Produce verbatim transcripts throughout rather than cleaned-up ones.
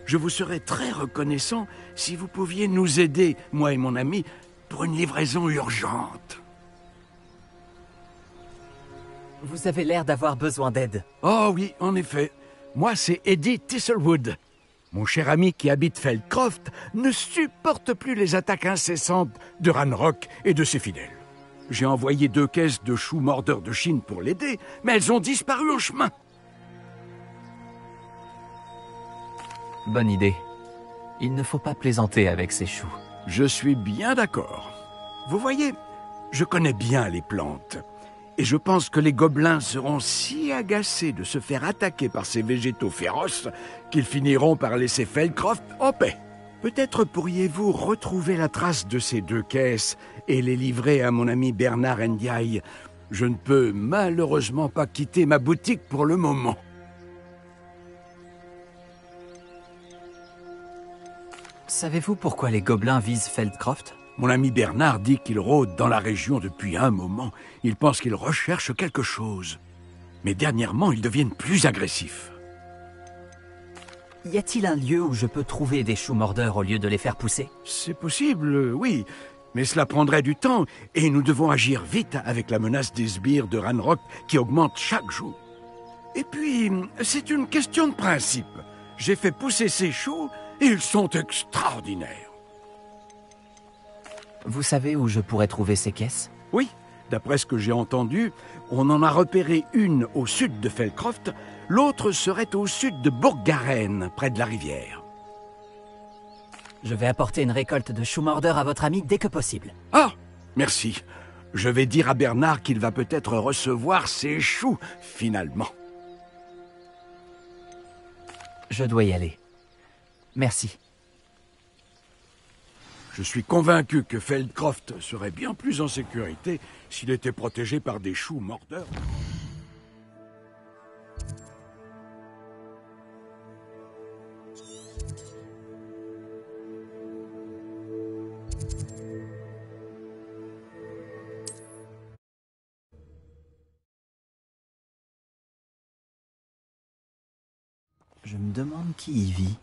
Je vous serais très reconnaissant si vous pouviez nous aider, moi et mon ami, pour une livraison urgente. Vous avez l'air d'avoir besoin d'aide. Oh oui, en effet. Moi, c'est Eddie Thistlewood. Mon cher ami qui habite Feldcroft ne supporte plus les attaques incessantes de Ranrock et de ses fidèles. J'ai envoyé deux caisses de choux mordeurs de Chine pour l'aider, mais elles ont disparu en chemin. Bonne idée. Il ne faut pas plaisanter avec ces choux. Je suis bien d'accord. Vous voyez, je connais bien les plantes. Et je pense que les gobelins seront si agacés de se faire attaquer par ces végétaux féroces qu'ils finiront par laisser Feldcroft en paix. Peut-être pourriez-vous retrouver la trace de ces deux caisses et les livrer à mon ami Bernard Ndiaye. Je ne peux malheureusement pas quitter ma boutique pour le moment. Savez-vous pourquoi les gobelins visent Feldcroft? Mon ami Bernard dit qu'il rôde dans la région depuis un moment. Il pense qu'il recherche quelque chose. Mais dernièrement, ils deviennent plus agressifs. Y a-t-il un lieu où je peux trouver des choux mordeurs au lieu de les faire pousser? C'est possible, oui. Mais cela prendrait du temps, et nous devons agir vite avec la menace des sbires de Ranrock qui augmente chaque jour. Et puis, c'est une question de principe. J'ai fait pousser ces choux, et ils sont extraordinaires. Vous savez où je pourrais trouver ces caisses? Oui, d'après ce que j'ai entendu, on en a repéré une au sud de Feldcroft, l'autre serait au sud de Bourg-Garenne, près de la rivière. Je vais apporter une récolte de choux mordeurs à votre ami dès que possible. Ah, merci. Je vais dire à Bernard qu'il va peut-être recevoir ses choux, finalement. Je dois y aller. Merci. Je suis convaincu que Feldcroft serait bien plus en sécurité s'il était protégé par des choux mordeurs. Je me demande qui y vit.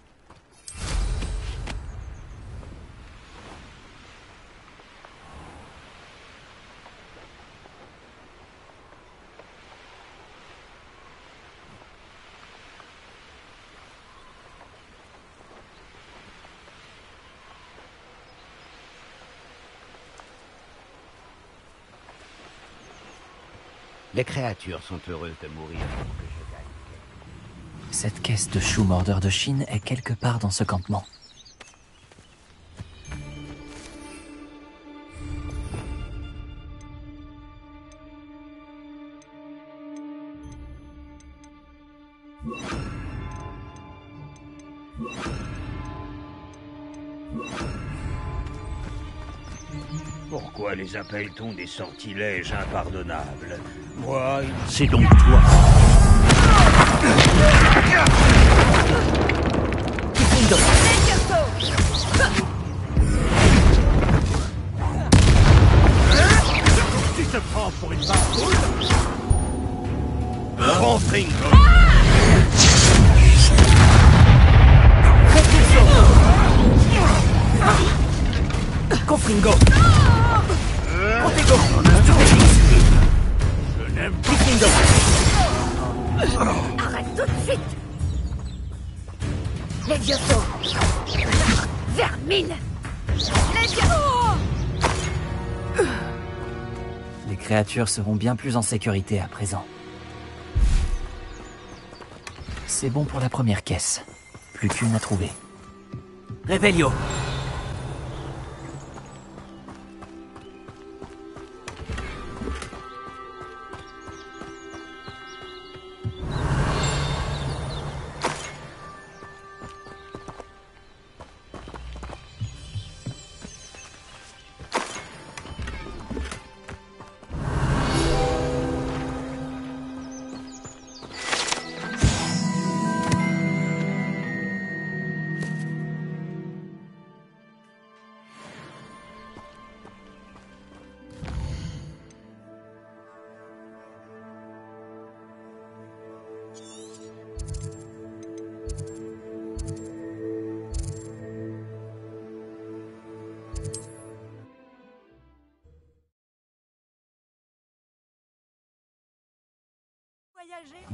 Les créatures sont heureuses de mourir pour que je gagne. Cette caisse de choux mordeurs de Chine est quelque part dans ce campement. Pourquoi les appelle-t-on des sortilèges impardonnables? Moi, C'est donc toi. tu te prends pour une barbouille? Prends Fringo. Confringo! Protego. Je n'aime pas. Confringo! Arrête tout de suite! Les Levioso! Vermine! Levioso! Les créatures seront bien plus en sécurité à présent. C'est bon pour la première caisse. Plus qu'une à trouver. Revelio!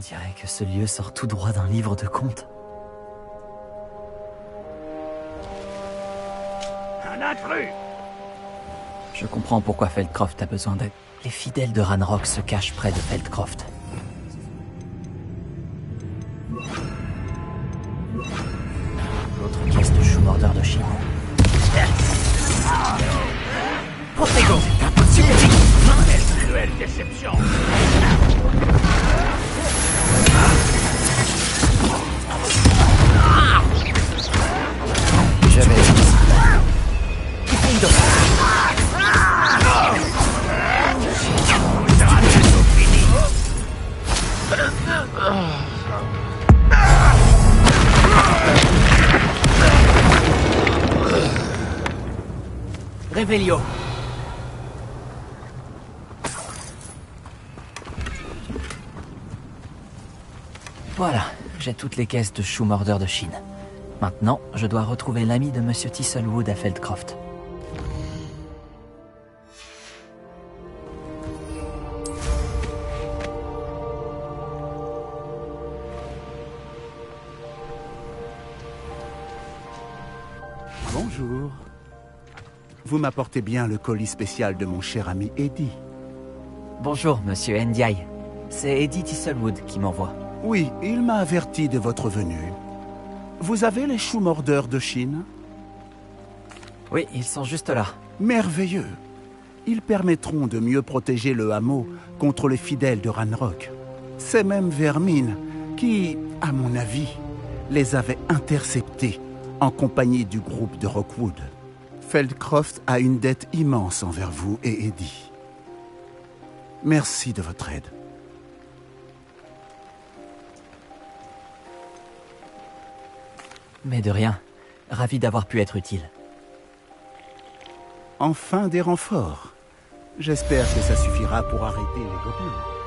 dirait que ce lieu sort tout droit d'un livre de contes. Un intrus! Je comprends pourquoi Feldcroft a besoin d'aide. Les fidèles de Ranrock se cachent près de Feldcroft. L'autre caisse de Shoemorder de Chine. Protego! C'est impossible! Quelle cruelle déception! Je vais... Revelio. Voilà, j'ai toutes les caisses de Shoemorder de Chine. Maintenant, je dois retrouver l'ami de Monsieur Thistlewood à Feldcroft. Bonjour. Vous m'apportez bien le colis spécial de mon cher ami Eddie. Bonjour, Monsieur Ndiaye. C'est Eddie Thistlewood qui m'envoie. Oui, il m'a averti de votre venue. Vous avez les Shoemorder de Chine? Oui, ils sont juste là. Merveilleux. Ils permettront de mieux protéger le hameau contre les fidèles de Ranrock. C'est même Vermine qui, à mon avis, les avait interceptés en compagnie du groupe de Rockwood. Feldcroft a une dette immense envers vous et Eddie. Merci de votre aide. Mais de rien. Ravi d'avoir pu être utile. Enfin des renforts. J'espère que ça suffira pour arrêter les gobelins.